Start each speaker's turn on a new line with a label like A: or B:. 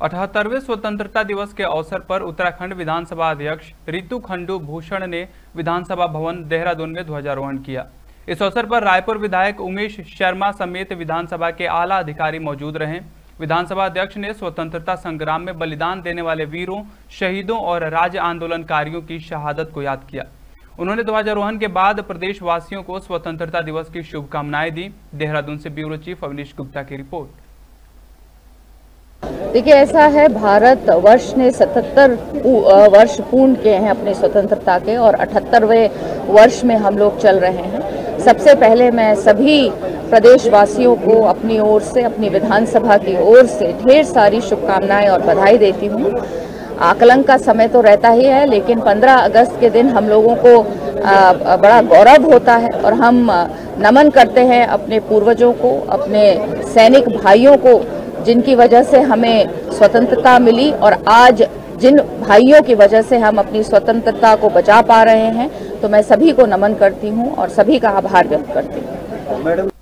A: 78वें स्वतंत्रता दिवस के अवसर पर उत्तराखंड विधानसभा अध्यक्ष रितु खंडू भूषण ने विधानसभा भवन देहरादून में ध्वजारोहण किया। इस अवसर पर रायपुर विधायक उमेश शर्मा समेत विधानसभा के आला अधिकारी मौजूद रहे। विधानसभा अध्यक्ष ने स्वतंत्रता संग्राम में बलिदान देने वाले वीरों, शहीदों और राज्य आंदोलनकारियों की शहादत को याद किया। उन्होंने ध्वजारोहण के बाद प्रदेशवासियों को स्वतंत्रता दिवस की शुभकामनाएं दी। देहरादून से ब्यूरो चीफ अवनीश गुप्ता की रिपोर्ट।
B: देखिए, ऐसा है, भारत वर्ष ने 77 वर्ष पूर्ण किए हैं अपनी स्वतंत्रता के और 78वें वर्ष में हम लोग चल रहे हैं। सबसे पहले मैं सभी प्रदेशवासियों को अपनी ओर से, अपनी विधानसभा की ओर से ढेर सारी शुभकामनाएं और बधाई देती हूँ। आकलन का समय तो रहता ही है, लेकिन 15 अगस्त के दिन हम लोगों को बड़ा गौरव होता है और हम नमन करते हैं अपने पूर्वजों को, अपने सैनिक भाइयों को, जिनकी वजह से हमें स्वतंत्रता मिली और आज जिन भाइयों की वजह से हम अपनी स्वतंत्रता को बचा पा रहे हैं। तो मैं सभी को नमन करती हूं और सभी का आभार व्यक्त करती हूं।